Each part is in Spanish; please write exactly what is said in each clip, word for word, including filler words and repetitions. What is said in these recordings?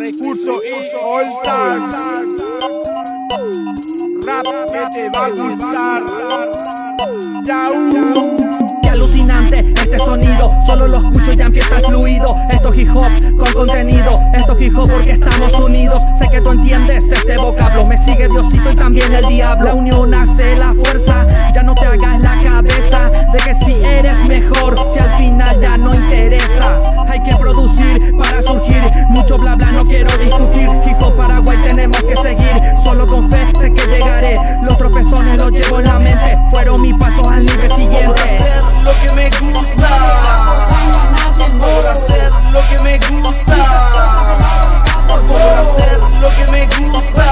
Recurso y All Stars. Rap que te va a gustar. Yau. Qué alucinante este sonido, solo lo escucho y ya empieza el fluido. Esto es hip hop con contenido, esto es hip hop porque estamos unidos. Sé que tú entiendes este vocablo, me sigue Diosito y también el diablo. La unión hace la fuerza, ya no te hagas la cabeza de que si eres mejor, si al final ya no interesa. Hay que producir para surgir, mucho bla bla no quiero discutir. Hip hop Paraguay tenemos que seguir, solo con fe sé que llegaré. Los tropezones los llevo en la mente, fueron mis pasos al nivel siguiente. Lo que me gusta, por hacer lo que me gusta, por hacer lo que me gusta.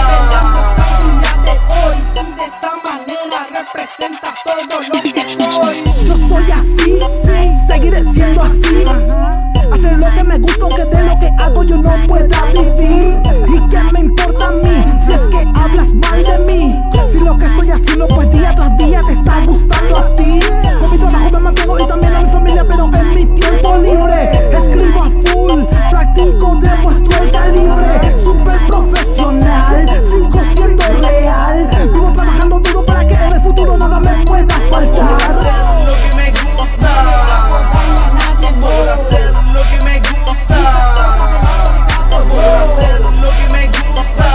Hoy y de esa manera representa todo lo que soy. Yo soy así, seguiré siendo así. Hacer lo que me gusta aunque de lo que hago yo no pueda vivir. ¿Y qué me importa a mí si es que hablas mal de mí? Si lo que estoy haciendo pues día tras día te está gustando a ti. Con mi trabajo me mantengo y también a mi familia, pero en mi tiempo libre escribo a full, practico, demuestro el calibre. Super profesional, sigo siendo real. Vivo trabajando duro para que en el futuro nada me pueda faltar. Por hacer lo que me gusta, por hacer lo que me gusta, por hacer lo que me gusta.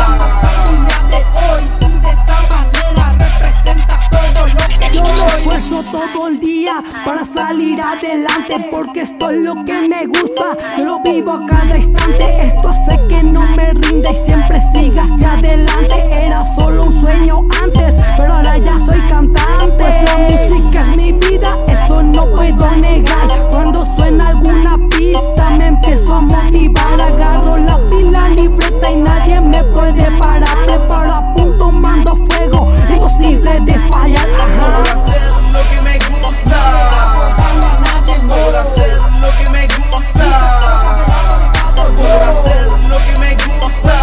Hoy y de esa manera representa todo lo que Yo me soy. esfuerzo todo el día para salir adelante, porque esto es lo que me gusta. Yo lo vivo a cada instante, esto hace que no me rinda y siempre siga hacia adelante. Era solo un sueño antes, pero ahora ya soy cantante. Pues la música es mi vida, eso no puedo negar. Cuando suena alguna pista me empiezo a motivar. Agarro la pila, libreta y nadie me puede parar. Preparo a punto, mando fuego, imposible de fallar. Ajá. Por hacer lo que me gusta, por hacer lo que me gusta, por hacer lo que me gusta.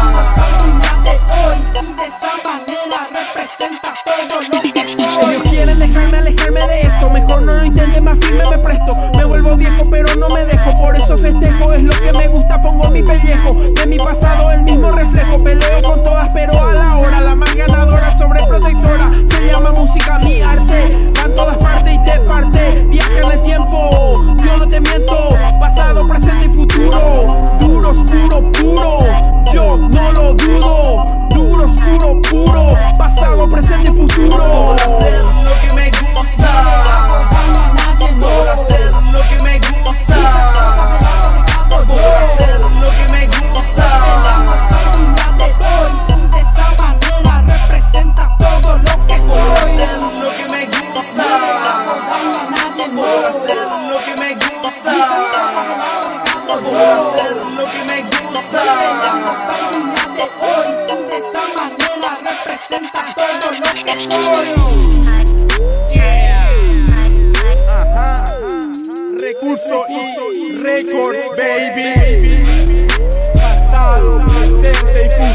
Hoy y de esa manera representa todo lo que soy. Ellos quieren dejarme alejarme de esto, mejor no lo intenten, más firme me presto. Me vuelvo viejo pero no me dejo, por eso festejo, es lo que me gusta, pongo mi pellejo. De mi pasado el mismo reflejo, peleo con todas pero a la hora la más ganadora, sobreprotectora. Se llama música mi arte, va en todas partes y te parte. Viaja en el tiempo, yo no te miento, pasado, presente y futuro. Duro, oscuro, puro, yo no lo dudo. Duro, oscuro, puro, pasado, presente y futuro. Por hacer lo que me gusta, por hacer lo que me gusta, por hacer lo que me gusta. Hoy y de esa manera representa todo lo que Por soy. hacer lo que me gusta, por hacer lo que me gusta, por hacer lo que me gusta. Hoy y de esa manera representa todo lo que soy. Ajá. Recurso y Records, baby. Pasado, presente y futuro.